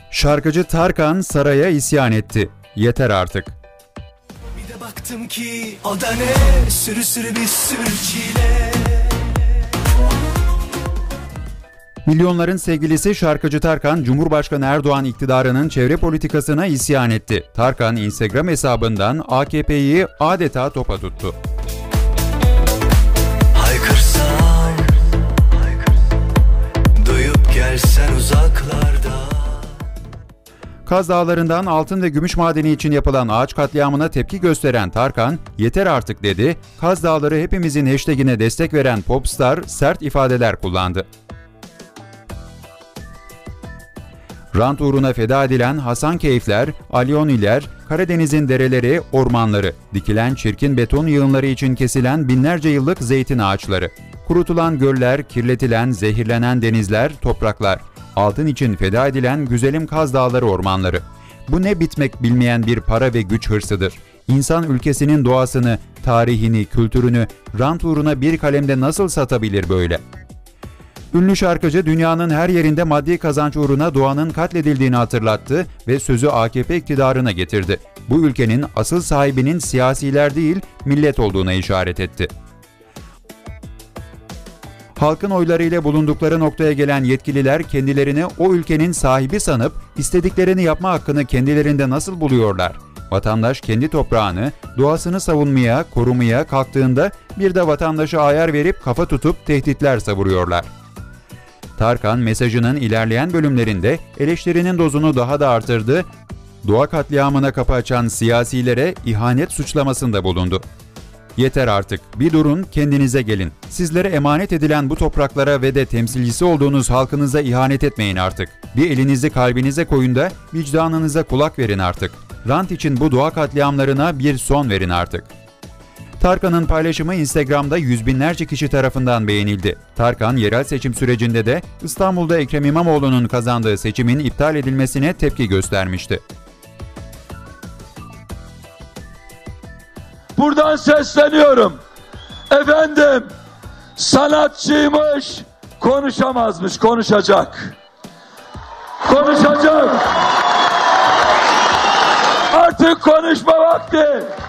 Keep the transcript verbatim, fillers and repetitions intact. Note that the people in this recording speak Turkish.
Şarkıcı Tarkan saraya isyan etti. Yeter artık. Bir de baktım ki o da ne, sürü sürü bir sürü çile. Milyonların sevgilisi şarkıcı Tarkan, Cumhurbaşkanı Erdoğan iktidarının çevre politikasına isyan etti. Tarkan, Instagram hesabından A K P'yi adeta topa tuttu. Haykırsam, duyup gelsen uzaklarda. Kaz Dağları'ndan altın ve gümüş madeni için yapılan ağaç katliamına tepki gösteren Tarkan, yeter artık dedi. Kaz Dağları hepimizin hashtagine destek veren popstar sert ifadeler kullandı. Rant uğruna feda edilen Hasankeyfler, Alyoniler, Karadeniz'in dereleri, ormanları, dikilen çirkin beton yığınları için kesilen binlerce yıllık zeytin ağaçları, kurutulan göller, kirletilen, zehirlenen denizler, topraklar, altın için feda edilen güzelim Kaz Dağları ormanları. Bu ne bitmek bilmeyen bir para ve güç hırsıdır. İnsan ülkesinin doğasını, tarihini, kültürünü rant uğruna bir kalemde nasıl satabilir böyle? Ünlü şarkıcı dünyanın her yerinde maddi kazanç uğruna doğanın katledildiğini hatırlattı ve sözü A K P iktidarına getirdi. Bu ülkenin asıl sahibinin siyasiler değil, millet olduğuna işaret etti. Halkın oylarıyla bulundukları noktaya gelen yetkililer kendilerini o ülkenin sahibi sanıp istediklerini yapma hakkını kendilerinde nasıl buluyorlar? Vatandaş kendi toprağını, doğasını savunmaya, korumaya kalktığında bir de vatandaşa ayar verip kafa tutup tehditler savuruyorlar. Tarkan mesajının ilerleyen bölümlerinde eleştirinin dozunu daha da artırdı, doğa katliamına kapı açan siyasilere ihanet suçlamasında bulundu. Yeter artık, bir durun, kendinize gelin. Sizlere emanet edilen bu topraklara ve de temsilcisi olduğunuz halkınıza ihanet etmeyin artık. Bir elinizi kalbinize koyun da vicdanınıza kulak verin artık. Rant için bu doğa katliamlarına bir son verin artık. Tarkan'ın paylaşımı Instagram'da yüz binlerce kişi tarafından beğenildi. Tarkan, yerel seçim sürecinde de İstanbul'da Ekrem İmamoğlu'nun kazandığı seçimin iptal edilmesine tepki göstermişti. Buradan sesleniyorum. Efendim, sanatçıymış, konuşamazmış, konuşacak. Konuşacak. Artık konuşma vakti.